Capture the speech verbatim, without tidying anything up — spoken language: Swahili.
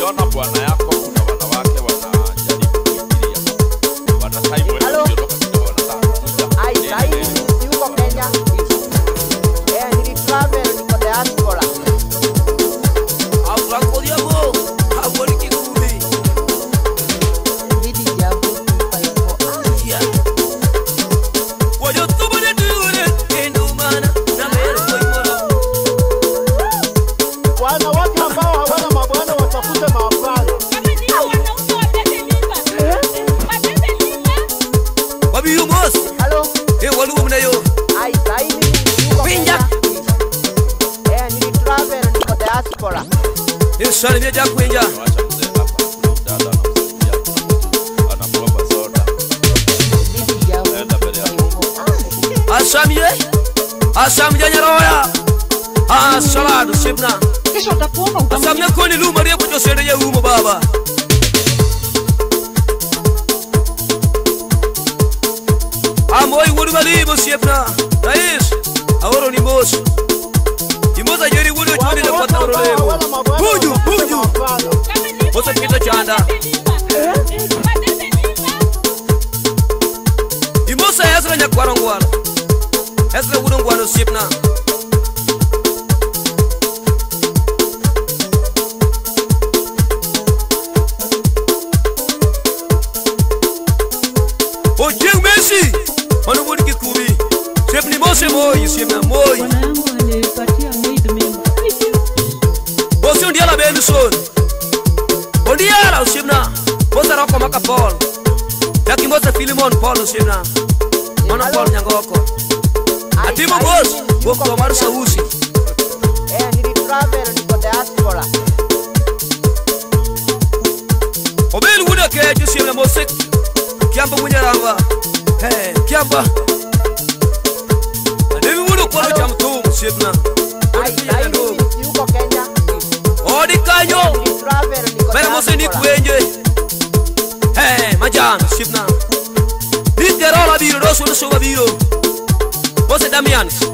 ukiona bwana yako kuna wanawake wanajaribu kuingilia. Wana time wewe ndio ndio wanataka kuja. Ai, sai yuko Kenya. Eh, ni travel niko diaspora. Au wako diabo, au wali kikumi. Hidi jambo kwa hiyo. Yeah. Wajo tubone tuone endo mana na mero kwa imoro. Wanawake ambao hawana mabwana watafute mabwana. Wabi yumos. Hello. Eh walu mna yo. Ai, sai yuko Pinja. Eh, ni travel niko diaspora. Eh sare meja kuinja. Acha mzee hapa. Kuna dada anamsaidia. Anakuomba soda. Hidi jambo. Enda mbele yako. Asamiye. Asamiye nyaroya. Ah salado sibna. Kesho utakuomba utamwambia. Asamne koni luma ria kujo sere ya umo baba. Amoi wulu malibo sibna. Rais. Ahoro ni boss. Imoza yeri wulu chuni na kwata oro lebo. Buju, buju. Mosa pita chanda. Imosa ezra nyakwaro ngwano. Ezra wulu ngwano sibna. Ojeng Messi. Ono wulu kikumi. Sibni mose moi, sibna moi. Bwana yangu alipatia weed member. Bosi undiala benu son. Undiala usibna. Bosa roko maka Paul. Yaki mosa Filimon Paul usibna. Mana Paul nyangoko. Atimo boss. Boko maru sausi. Eh, ni travel niko diaspora. Obel wuda ke usibna mosik. Kiamba munyaramba. Hey, kiamba. Adevi wuda kwa jam tu usibna. Ai, sai yuko Kenya. Odi kanyo. Ni travel niko Bera mose ni kwenje. Hey, majan sibna. Ni kerola biro do so so biro. Mose Damians.